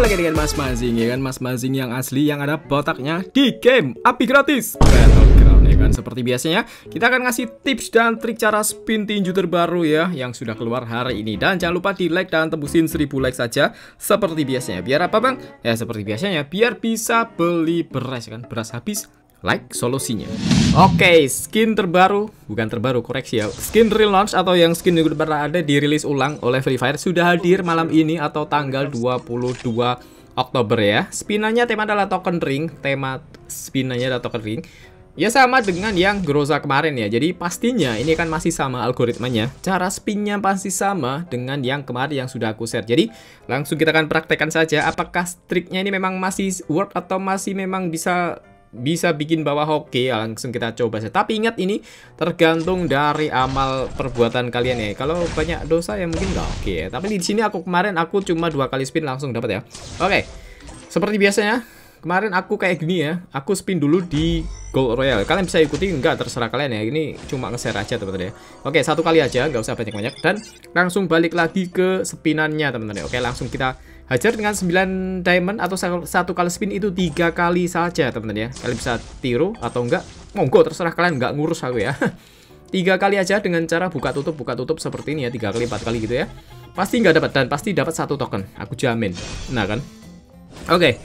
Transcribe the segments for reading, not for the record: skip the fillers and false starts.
lagi dengan Mas Mazing ya kan, Mas Mazing yang asli yang ada botaknya di game Api Gratis Battleground ya kan. Seperti biasanya kita akan ngasih tips dan trik cara spin tinju terbaru ya yang sudah keluar hari ini. Dan jangan lupa di like dan tembusin 1000 like saja seperti biasanya. Biar apa bang? Ya seperti biasanya biar bisa beli beras kan, beras habis like solusinya. Oke, skin terbaru, bukan terbaru, koreksi ya. Skin relaunch atau yang skin yang udah pernah ada dirilis ulang oleh Free Fire sudah hadir malam ini atau tanggal 22 Oktober ya. Spinannya tema adalah token ring, tema spinannya adalah token ring. Ya sama dengan yang Groza kemarin ya. Jadi pastinya ini kan masih sama algoritmanya. Cara spinnya pasti sama dengan yang kemarin yang sudah aku share. Jadi langsung kita akan praktekkan saja apakah triknya ini memang masih work atau masih memang bisa bikin bawah hoki ya. Langsung kita coba saja. Tapi ingat ini tergantung dari amal perbuatan kalian ya. Kalau banyak dosa ya mungkin nggak oke ya. Tapi di sini kemarin aku cuma 2 kali spin langsung dapat ya. Oke. Seperti biasanya kemarin aku kayak gini ya. Aku spin dulu di Gold Royal. Kalian bisa ikuti enggak terserah kalian ya. Ini cuma nge-share aja teman-teman ya. Oke, 1 kali aja, nggak usah banyak-banyak dan langsung balik lagi ke spinannya teman-teman ya. Oke, langsung kita hajar dengan 9 diamond atau 1 kali spin itu 3 kali saja teman-teman ya. Kalian bisa tiru atau enggak, monggo terserah kalian, nggak ngurus aku ya. 3 kali aja dengan cara buka tutup seperti ini ya, 3 kali 4 kali gitu ya. Pasti nggak dapat dan pasti dapat 1 token, aku jamin. Nah kan. Oke.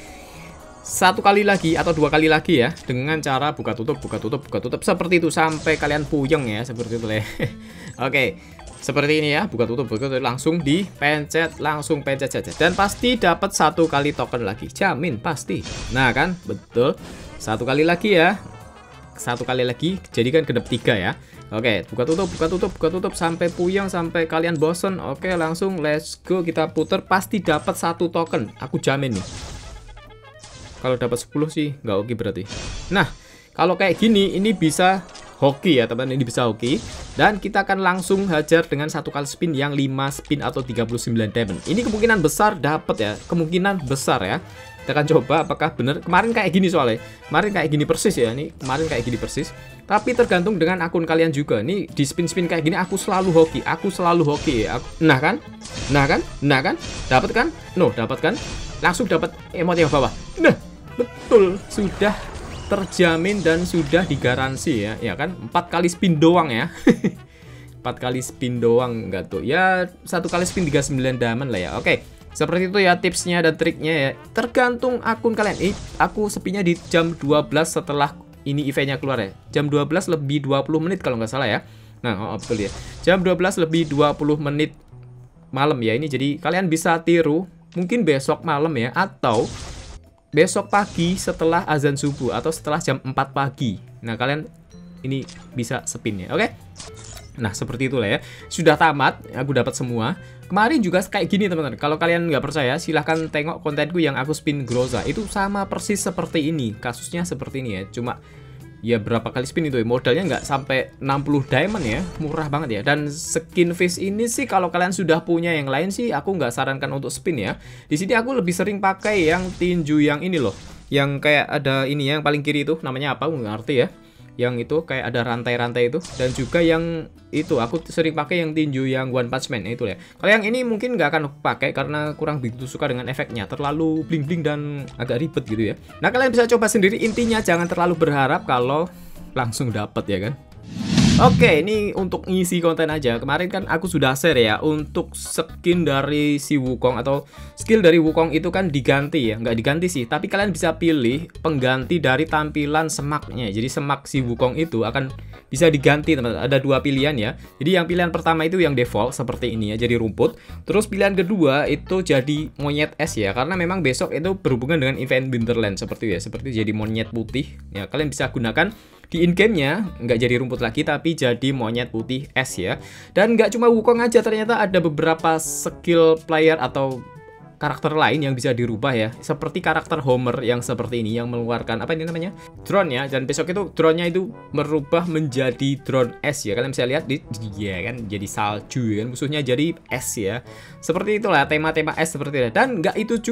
1 kali lagi atau 2 kali lagi ya dengan cara buka tutup seperti itu sampai kalian puyeng ya, seperti itu ya. Oke. Seperti ini ya, buka tutup langsung dipencet, langsung pencet saja dan pasti dapat 1 kali token lagi, jamin pasti. Nah kan, betul. 1 kali lagi ya. 1 kali lagi, jadi kan genep 3 ya. Oke, buka tutup sampai puyeng, sampai kalian bosen. Oke, langsung let's go, kita puter pasti dapat 1 token, aku jamin nih. Kalau dapat 10 sih nggak oke berarti. Nah, kalau kayak gini ini bisa hoki ya teman, ini bisa hoki. Dan kita akan langsung hajar dengan 1 kali spin yang 5 spin atau 39 diamond. Ini kemungkinan besar dapat ya, kemungkinan besar ya. Kita akan coba apakah bener. Kemarin kayak gini soalnya, kemarin kayak gini persis ya, ini kemarin kayak gini persis. Tapi tergantung dengan akun kalian juga. Nih di spin-spin kayak gini aku selalu hoki, ya. Nah kan, dapat kan? No, dapat kan? Langsung dapat emot yang bawah. Nah, betul, sudah terjamin dan sudah digaransi ya, ya kan? 4 kali spin doang ya. 4 kali spin doang enggak tuh. Ya 1 kali spin 39 diamond lah ya. Oke. Seperti itu ya tipsnya dan triknya ya. Tergantung akun kalian. Aku sepinya di jam 12 setelah ini eventnya keluar ya. Jam 12 lebih 20 menit kalau nggak salah ya. Nah, betul ya. Jam 12 lebih 20 menit malam ya ini. Jadi kalian bisa tiru mungkin besok malam ya, atau besok pagi setelah azan subuh atau setelah jam 4 pagi. Nah, kalian ini bisa spin ya. Oke. Nah, seperti itulah ya. Sudah tamat, aku dapat semua. Kemarin juga kayak gini teman-teman. Kalau kalian nggak percaya, silahkan tengok kontenku yang aku spin Groza. Itu sama persis seperti ini. Kasusnya seperti ini ya. Cuma ya berapa kali spin itu ya. Modalnya nggak sampai 60 diamond ya. Murah banget ya. Dan skin fish ini sih kalau kalian sudah punya yang lain sih aku nggak sarankan untuk spin ya. Di sini aku lebih sering pakai yang tinju yang ini loh. Yang kayak ada ini ya, yang paling kiri itu namanya apa? Nggak ngerti ya. Yang itu kayak ada rantai-rantai itu. Dan juga yang itu aku sering pakai yang tinju yang One Punch Man itu ya. Kalau yang ini mungkin nggak akan pakai karena kurang begitu suka dengan efeknya, terlalu bling-bling dan agak ribet gitu ya. Nah, kalian bisa coba sendiri. Intinya jangan terlalu berharap kalau langsung dapat ya kan. Oke, ini untuk ngisi konten aja. Kemarin kan aku sudah share ya untuk skin dari si Wukong atau skill dari Wukong itu kan diganti ya. Nggak diganti sih, tapi kalian bisa pilih pengganti dari tampilan semaknya. Jadi semak si Wukong itu akan bisa diganti teman-teman. Ada 2 pilihan ya. Jadi yang pilihan pertama itu yang default seperti ini ya, jadi rumput. Terus pilihan kedua itu jadi monyet es ya, karena memang besok itu berhubungan dengan event Winterland seperti itu ya. Seperti jadi monyet putih. Ya, kalian bisa gunakan di in-game-nya, nggak jadi rumput lagi tapi jadi monyet putih es ya. Dan nggak cuma Wukong aja, ternyata ada beberapa skill player atau karakter lain yang bisa dirubah ya. Seperti karakter Homer yang seperti ini yang mengeluarkan apa ini namanya? Drone ya. Dan besok itu drone-nya itu merubah menjadi drone es ya. Kalian bisa lihat di ya kan jadi salju ya kan, musuhnya jadi es ya. Seperti itulah tema-tema es seperti itu. Dan nggak itu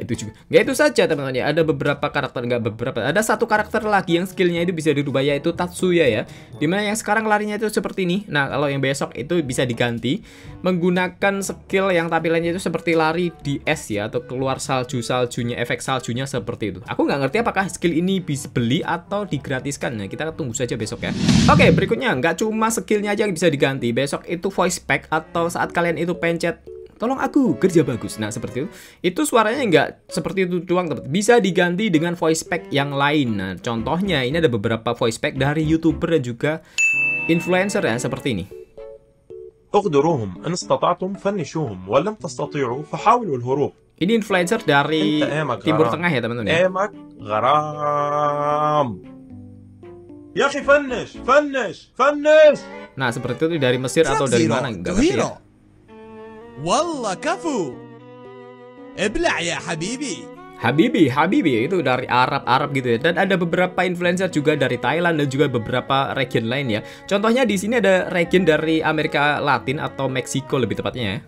saja teman-teman ya. Ada beberapa karakter, ada 1 karakter lagi yang skillnya itu bisa dirubah, yaitu Tatsuya ya. Dimana yang sekarang larinya itu seperti ini. Nah, kalau yang besok itu bisa diganti menggunakan skill yang tampilannya itu seperti lari di es ice ya, atau keluar saljunya, efek saljunya seperti itu. Aku nggak ngerti apakah skill ini bisa beli atau digratiskan. Nah, kita tunggu saja besok ya. Oke, berikutnya nggak cuma skillnya aja yang bisa diganti. Besok itu voice pack atau saat kalian itu pencet tolong aku kerja bagus. Nah, seperti itu. Itu suaranya nggak seperti itu doang, teman. Bisa diganti dengan voice pack yang lain. Nah, contohnya ini ada beberapa voice pack dari YouTuber dan juga influencer ya, seperti ini. اقدروهم إن استطعتم فنشوهم ولم تستطيعوا فحاولوا الهروب. Ini influencer dari Timur Tengah ya, teman-teman ya. أيامك غرام. يا أخي فنش فنش فنش. Nah, seperti itu dari Mesir atau dari mana enggak ngerti ya. والله كفو ابلع يا حبيبي. Habibi itu dari Arab gitu ya. Dan ada beberapa influencer juga dari Thailand dan juga beberapa region lain ya. Contohnya di sini ada region dari Amerika Latin atau Meksiko lebih tepatnya ya.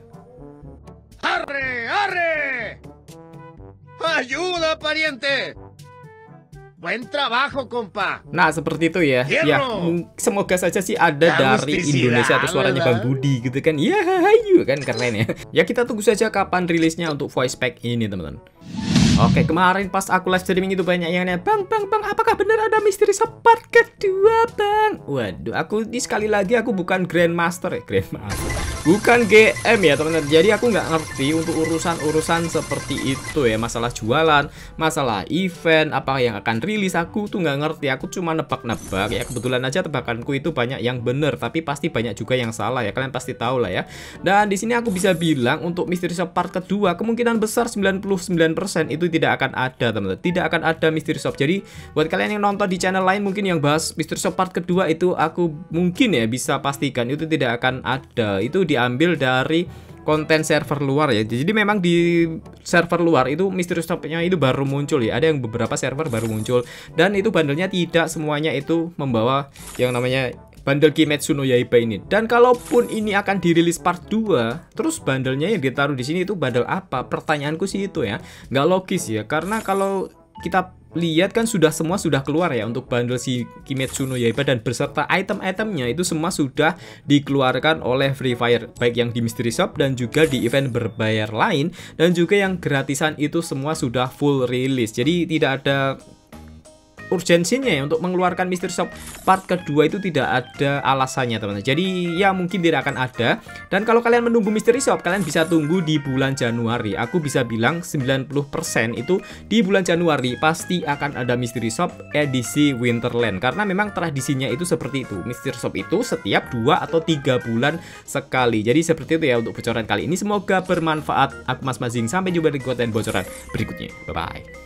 ¡Arre! ¡Ayuda, pariente! Buen trabajo, compa. Nah, seperti itu ya. Ya, semoga saja sih ada dari Indonesia atau suaranya Bang Budi gitu kan. Ya, hayu kan, keren ya. Ya, kita tunggu saja kapan rilisnya untuk voice pack ini, teman-teman. Oke, kemarin pas aku live streaming itu banyak yang nanya, Bang, apakah benar ada misteri part kedua, Bang? Waduh, aku ini sekali lagi aku bukan Grandmaster ya, bukan GM ya, teman-teman. Jadi aku nggak ngerti untuk urusan seperti itu ya, masalah jualan, masalah event, apa yang akan rilis, aku tuh nggak ngerti. Aku cuma nebak-nebak ya, kebetulan aja tebakanku itu banyak yang bener, tapi pasti banyak juga yang salah ya, kalian pasti tahu lah ya. Dan di sini aku bisa bilang untuk misteri part kedua kemungkinan besar 99% itu tidak akan ada, teman-teman. Tidak akan ada Mystery Shop. Jadi buat kalian yang nonton di channel lain mungkin yang bahas Mystery Shop part kedua itu, aku mungkin ya bisa pastikan itu tidak akan ada. Itu diambil dari konten server luar ya. Jadi memang di server luar itu Mystery Shop-nya itu baru muncul ya. Ada yang beberapa server baru muncul dan itu bandelnya tidak semuanya itu membawa yang namanya bundle Kimetsu no Yaiba ini. Dan kalaupun ini akan dirilis part 2, terus bandelnya yang ditaruh di sini itu bundle apa? Pertanyaanku sih itu ya. Nggak logis ya, karena kalau kita lihat kan semua sudah keluar ya untuk bundle si Kimetsu no Yaiba dan beserta item-itemnya itu semua sudah dikeluarkan oleh Free Fire, baik yang di Mystery Shop dan juga di event berbayar lain, dan juga yang gratisan itu semua sudah full rilis. Jadi tidak ada urgensinya ya untuk mengeluarkan Mystery Shop part kedua, itu tidak ada alasannya, teman-teman. Jadi ya mungkin tidak akan ada. Dan kalau kalian menunggu Mystery Shop, kalian bisa tunggu di bulan Januari. Aku bisa bilang 90% itu di bulan Januari pasti akan ada Mystery Shop edisi Winterland, karena memang tradisinya itu seperti itu. Mystery Shop itu setiap 2 atau 3 bulan sekali. Jadi seperti itu ya untuk bocoran kali ini. Semoga bermanfaat. Aku Mas Mazing, sampai jumpa di konten bocoran berikutnya. Bye bye.